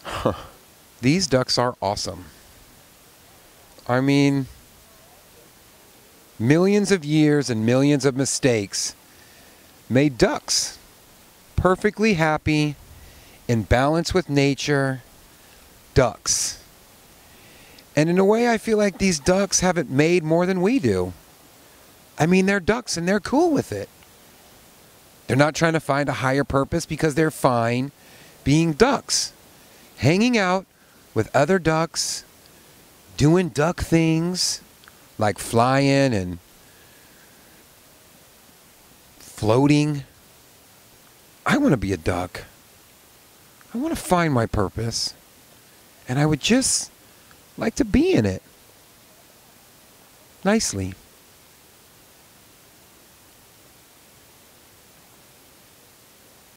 These ducks are awesome. I mean, millions of years and millions of mistakes made ducks perfectly happy, in balance with nature, ducks. And in a way, I feel like these ducks haven't made more than we do. I mean, they're ducks and they're cool with it. They're not trying to find a higher purpose because they're fine being ducks. Hanging out with other ducks, doing duck things like flying and floating. I want to be a duck. I want to find my purpose. And I would just like to be in it. Nicely.